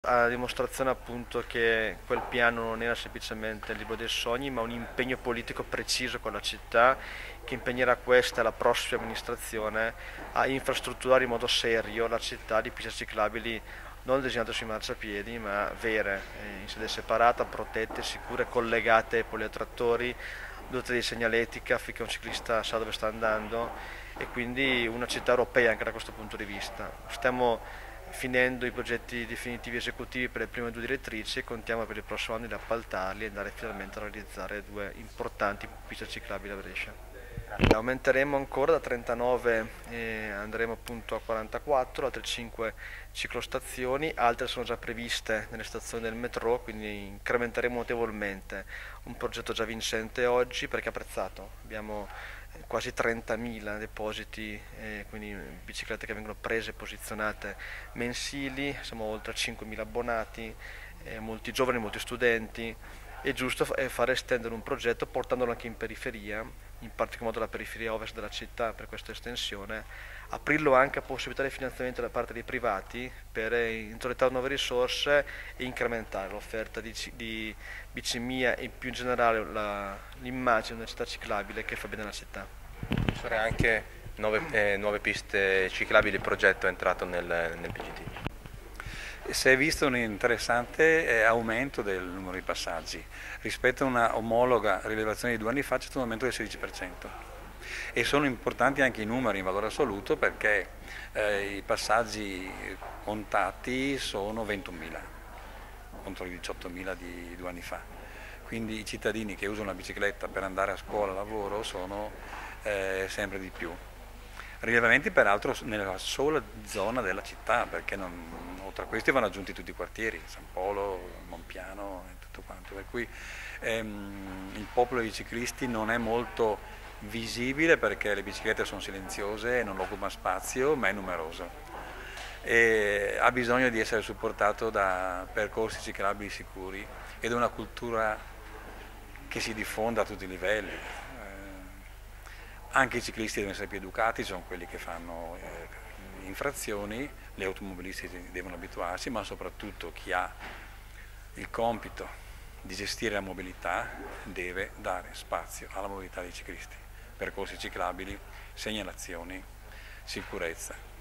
A dimostrazione appunto che quel piano non era semplicemente il libro dei sogni, ma un impegno politico preciso con la città che impegnerà questa e la prossima amministrazione a infrastrutturare in modo serio la città di piste ciclabili non disegnate sui marciapiedi, ma vere, in sede separata, protette, sicure, collegate ai poliatrattori, dotate di segnaletica affinché un ciclista sa dove sta andando e quindi una città europea anche da questo punto di vista. Stiamo finendo i progetti definitivi esecutivi per le prime due direttrici e contiamo per il prossimo anno di appaltarli e andare finalmente a realizzare due importanti piste ciclabili a Brescia. Aumenteremo ancora da 39 e andremo appunto a 44, altre 5 ciclostazioni, altre sono già previste nelle stazioni del metro, quindi incrementeremo notevolmente un progetto già vincente oggi perché apprezzato. Abbiamo quasi 30.000 depositi, quindi biciclette che vengono prese e posizionate mensili, siamo oltre 5.000 abbonati, molti giovani, molti studenti. È giusto fare estendere un progetto portandolo anche in periferia, in particolar modo la periferia ovest della città per questa estensione, aprirlo anche a possibilità di finanziamento da parte dei privati per introittare nuove risorse e incrementare l'offerta di bicimia e più in generale l'immagine di una città ciclabile che fa bene alla città. Ci saranno anche nuove piste ciclabili, il progetto è entrato nel PGT. Si è visto un interessante aumento del numero di passaggi. Rispetto a una omologa rilevazione di 2 anni fa c'è stato un aumento del 16%. E sono importanti anche i numeri in valore assoluto perché i passaggi contati sono 21.000 contro i 18.000 di 2 anni fa. Quindi i cittadini che usano la bicicletta per andare a scuola, lavoro, sono sempre di più. Rilevamenti peraltro nella sola zona della città, perché oltre a questi vanno aggiunti tutti i quartieri, San Polo, Monpiano e tutto quanto, per cui il popolo di ciclisti non è molto visibile perché le biciclette sono silenziose e non occupano spazio, ma è numeroso. E ha bisogno di essere supportato da percorsi ciclabili sicuri e da una cultura che si diffonda a tutti i livelli. Anche i ciclisti devono essere più educati, sono quelli che fanno infrazioni, gli automobilisti devono abituarsi, ma soprattutto chi ha il compito di gestire la mobilità deve dare spazio alla mobilità dei ciclisti, percorsi ciclabili, segnalazioni, sicurezza.